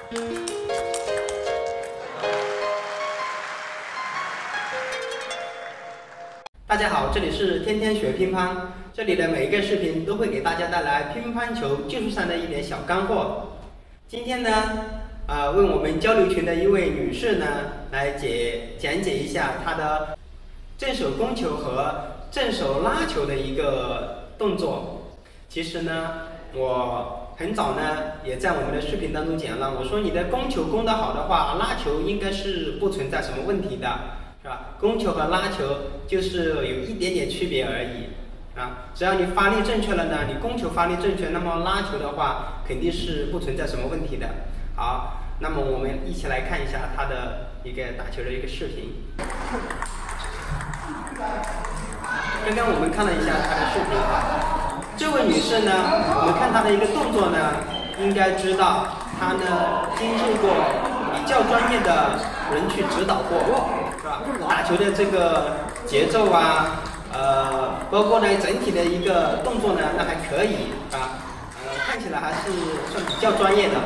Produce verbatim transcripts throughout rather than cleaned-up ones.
大家好，这里是天天学乒乓，这里的每一个视频都会给大家带来乒乓球技术上的一点小干货。今天呢，呃，为我们交流群的一位女士呢，来解讲解一下她的正手攻球和正手拉球的一个动作。其实呢，我很早呢也在我们的视频当中讲了，我说你的攻球攻得好的话，拉球应该是不存在什么问题的。是吧？攻球和拉球就是有一点点区别而已啊！只要你发力正确了呢，你攻球发力正确，那么拉球的话肯定是不存在什么问题的。好，那么我们一起来看一下他的一个打球的一个视频。刚刚我们看了一下他的视频，这位女士呢，我们看她的一个动作呢，应该知道她呢经受过比较专业的人去指导过。打球的这个节奏啊，呃，包括呢整体的一个动作呢，那还可以啊，呃，看起来还是算比较专业的。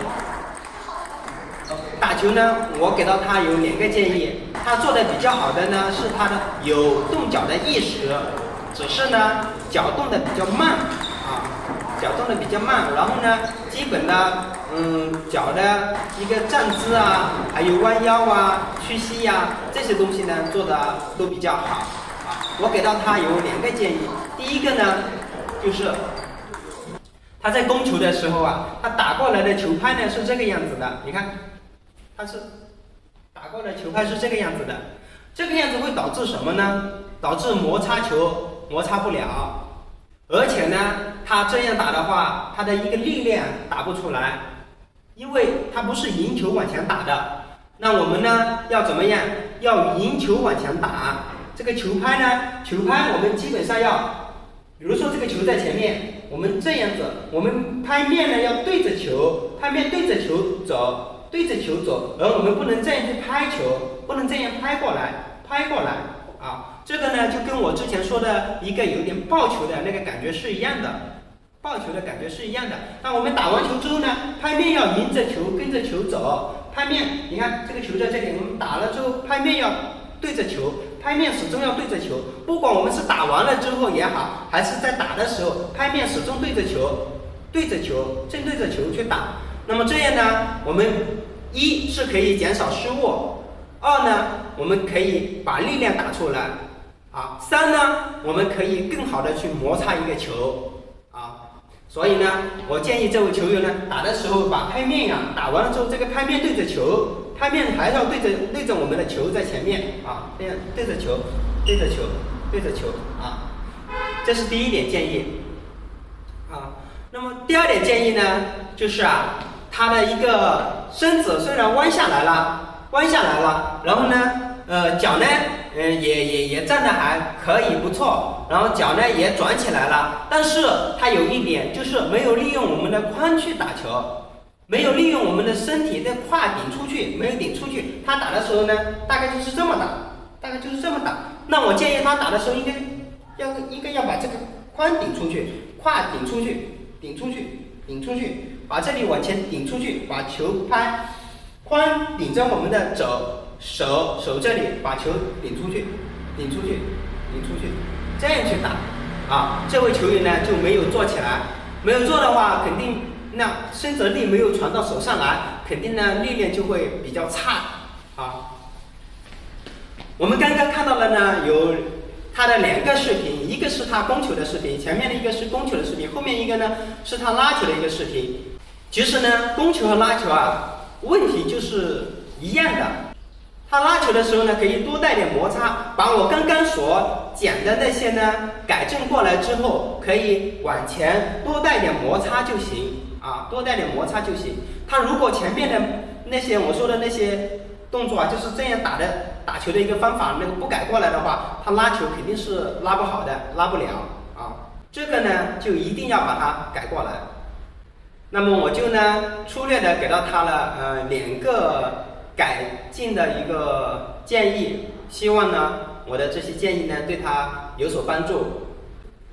打球呢，我给到他有两个建议，他做的比较好的呢是他的有动脚的意识，只是呢脚动的比较慢啊，脚动的比较慢，然后呢，基本的嗯脚的一个站姿啊，还有弯腰啊、屈膝呀、啊、这些东西呢做的都比较好啊。我给到他有两个建议，第一个呢就是他在攻球的时候啊，他打过来的球拍呢是这个样子的，你看，他是打过来球拍是这个样子的，这个样子会导致什么呢？导致摩擦球摩擦不了。而且呢，他这样打的话，他的一个力量打不出来，因为他不是迎球往前打的。那我们呢，要怎么样？要迎球往前打。这个球拍呢，球拍我们基本上要，比如说这个球在前面，我们这样子，我们拍面呢要对着球，拍面对着球走，对着球走，而我们不能这样去拍球，不能这样拍过来，拍过来啊。这个呢，就跟我之前说的一个有点抱球的那个感觉是一样的，抱球的感觉是一样的。那我们打完球之后呢，拍面要迎着球，跟着球走。拍面，你看这个球在这里，我们打了之后，拍面要对着球，拍面始终要对着球。不管我们是打完了之后也好，还是在打的时候，拍面始终对着球，对着球，正对着球去打。那么这样呢，我们一是可以减少失误，二呢，我们可以把力量打出来。啊，三呢，我们可以更好的去摩擦一个球啊，所以呢，我建议这位球员呢，打的时候把拍面呀、啊、打完了之后，这个拍面对着球，拍面还要对着对着我们的球在前面啊，这样对着球，对着球，对着球啊，这是第一点建议啊。那么第二点建议呢，就是啊，他的一个身子虽然弯下来了，弯下来了，然后呢，呃，脚呢。嗯，也也也站得还可以，不错。然后脚呢也转起来了，但是它有一点就是没有利用我们的髋去打球，没有利用我们的身体的胯顶出去，没有顶出去。他打的时候呢，大概就是这么打，大概就是这么打。那我建议他打的时候应该要应该要把这个髋顶出去，胯顶出去，顶出去，顶出去，把这里往前顶出去，把球拍髋顶着我们的肘。手手这里把球顶出去，顶出去，顶出去，这样去打啊！这位球员呢就没有做起来，没有做的话，肯定那伸直力没有传到手上来，肯定呢力量就会比较差啊。我们刚刚看到了呢，有他的两个视频，一个是他攻球的视频，前面的一个是攻球的视频，后面一个呢是他拉球的一个视频。其实呢，攻球和拉球啊，问题就是一样的。他拉球的时候呢，可以多带点摩擦，把我刚刚所讲的那些呢改正过来之后，可以往前多带点摩擦就行啊，多带点摩擦就行。他如果前面的那些我说的那些动作啊，就是这样打的打球的一个方法，那个不改过来的话，他拉球肯定是拉不好的，拉不了啊。这个呢，就一定要把它改过来。那么我就呢粗略的给到他了呃两个改进的一个建议，希望呢我的这些建议呢对他有所帮助。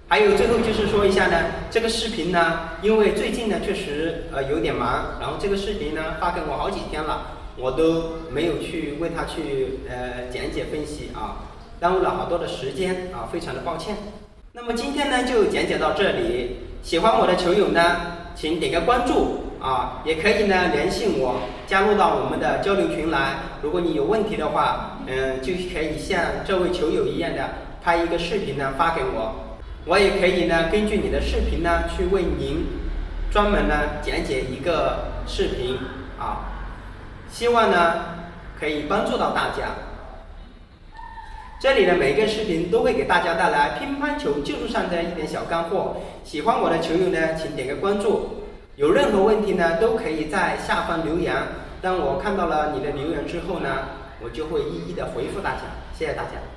还有最后就是说一下呢，这个视频呢，因为最近呢确实呃有点忙，然后这个视频呢发给我好几天了，我都没有去为它去呃讲解分析啊，耽误了好多的时间啊，非常的抱歉。那么今天呢就讲解到这里，喜欢我的球友呢，请点个关注啊，也可以呢联系我，加入到我们的交流群来。如果你有问题的话，嗯，就可以像这位球友一样的拍一个视频呢发给我。我也可以呢，根据你的视频呢，去为您专门呢讲解一个视频啊，希望呢可以帮助到大家。这里的每个视频都会给大家带来乒乓球技术上的一点小干货。喜欢我的球友呢，请点个关注。有任何问题呢，都可以在下方留言。当我看到了你的留言之后呢，我就会一一的回复大家。谢谢大家。